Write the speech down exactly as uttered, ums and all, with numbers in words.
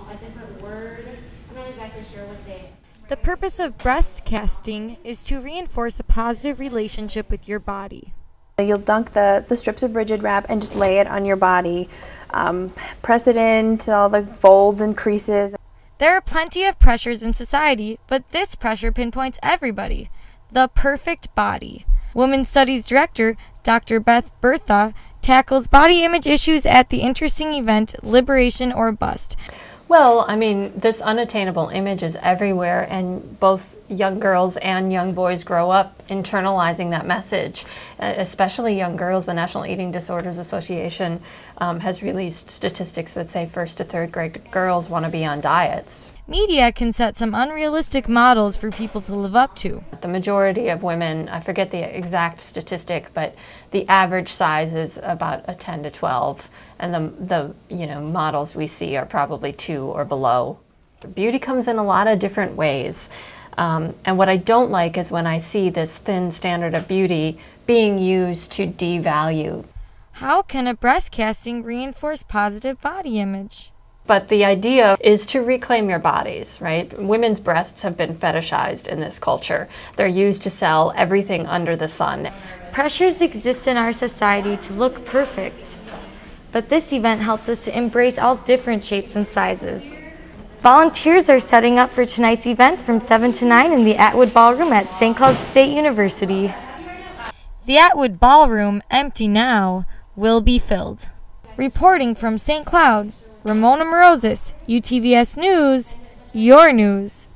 a different word. I'm not exactly sure what they... The purpose of breast casting is to reinforce a positive relationship with your body. You'll dunk the, the strips of rigid wrap and just lay it on your body. Um, press it in to all the folds and creases. There are plenty of pressures in society, but this pressure pinpoints everybody. The perfect body. Women's Studies Director Doctor Beth Berila tackles body image issues at the interesting event Liberation or Bust. Well, I mean, this unattainable image is everywhere, and both young girls and young boys grow up internalizing that message, especially young girls. The National Eating Disorders Association um, has released statistics that say first to third grade girls want to be on diets. Media can set some unrealistic models for people to live up to. The majority of women, I forget the exact statistic, but the average size is about a ten to twelve, and the, the you know, models we see are probably two or below. Beauty comes in a lot of different ways, um, and what I don't like is when I see this thin standard of beauty being used to devalue. How can a breast casting reinforce positive body image? But the idea is to reclaim your bodies, right? Women's breasts have been fetishized in this culture. They're used to sell everything under the sun. Pressures exist in our society to look perfect, but this event helps us to embrace all different shapes and sizes. Volunteers are setting up for tonight's event from seven to nine in the Atwood Ballroom at Saint Cloud State University. The Atwood Ballroom, empty now, will be filled. Reporting from Saint Cloud, Ramona Morozes, U T V S News, your news.